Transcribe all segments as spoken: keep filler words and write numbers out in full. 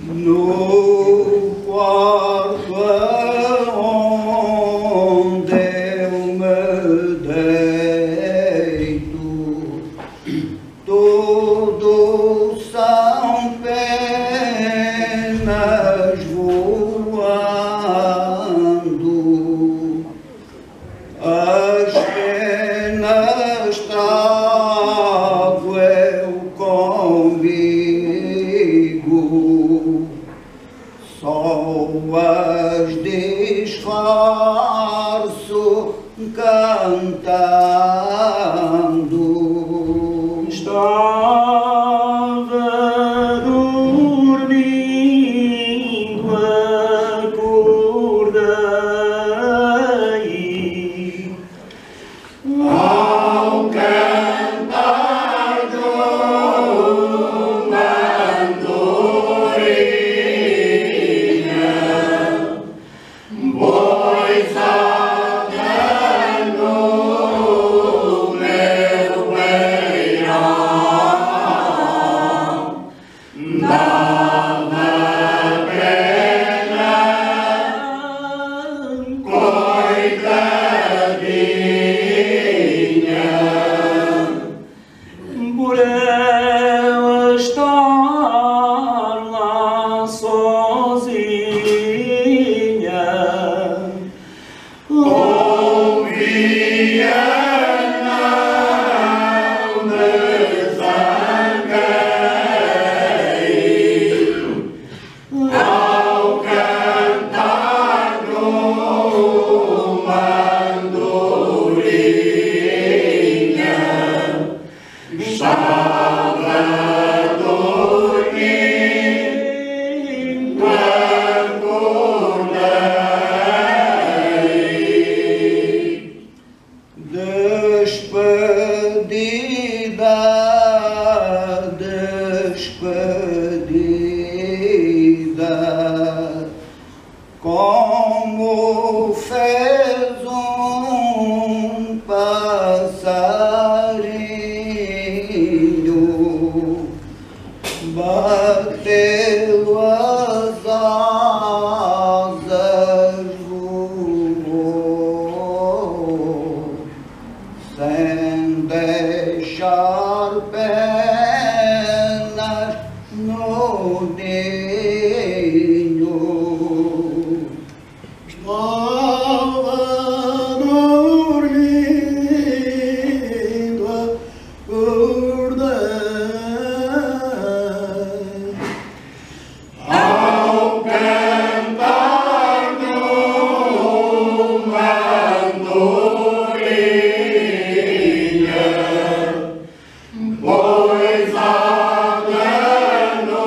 No quarto onde eu me deito, tudo são penas voando, as penas trago eu comigo, só as disfarço cantando. Estava dormindo, acordei ao cantar de uma andorinha, pois há no meu beirão dava pena, coitadinha, por ela estar lá sozinha. Ouvia, não me zanguei ao cantar de uma andorinha. Estava dormindo, acordei. Despedida, despedida, como fez um passarinho, bateu as asas, voou, sem deixar penas no ninho. Estava dormindo, acordei ao cantar de uma andorinha, pois há no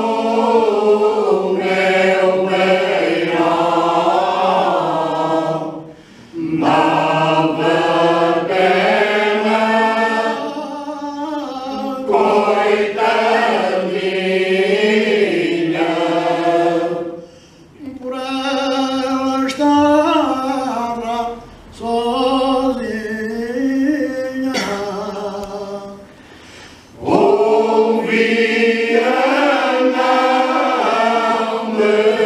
meu beirão dava pena, coitadinha, por ela estava sozinha. Ouvia, não me